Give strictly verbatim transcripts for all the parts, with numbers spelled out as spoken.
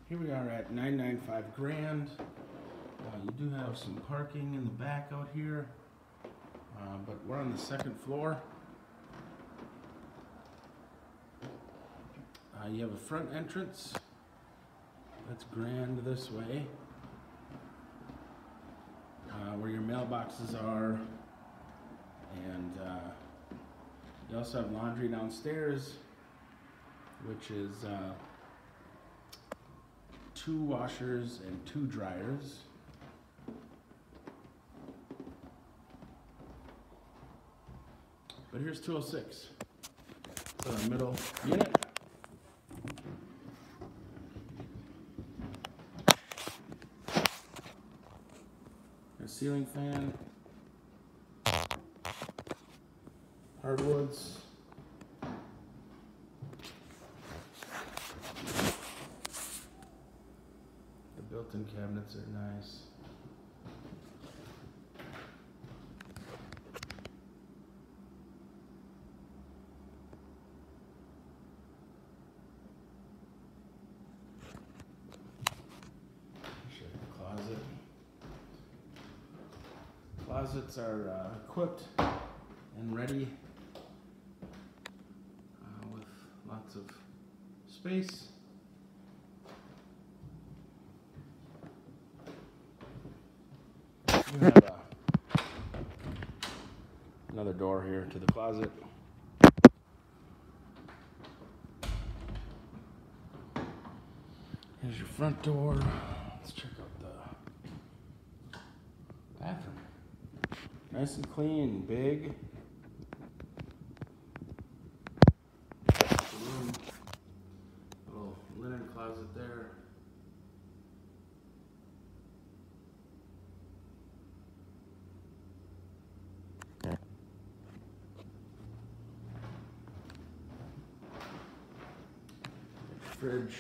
Here we are at nine ninety-five grand. Uh, you do have some parking in the back out here, uh, but we're on the second floor. Uh, you have a front entrance that's grand this way, uh, where your mailboxes are, and uh, you also have laundry downstairs, which is uh, two washers and two dryers. But here's two oh six. So the middle unit. A ceiling fan. Hardwoods. The built-in cabinets are nice. Closet. Closets are uh, equipped and ready uh, with lots of space. You have uh, another door here to the closet. Here's your front door. Let's check out the bathroom. Nice and clean, big. Room. Little linen closet there. Fridge.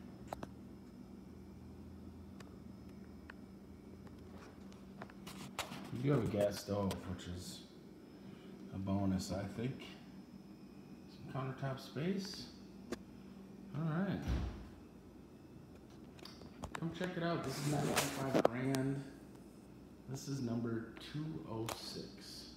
You do have a gas stove, which is a bonus, I think. Some countertop space. All right. Come check it out. This is not five grand. This is number two oh six.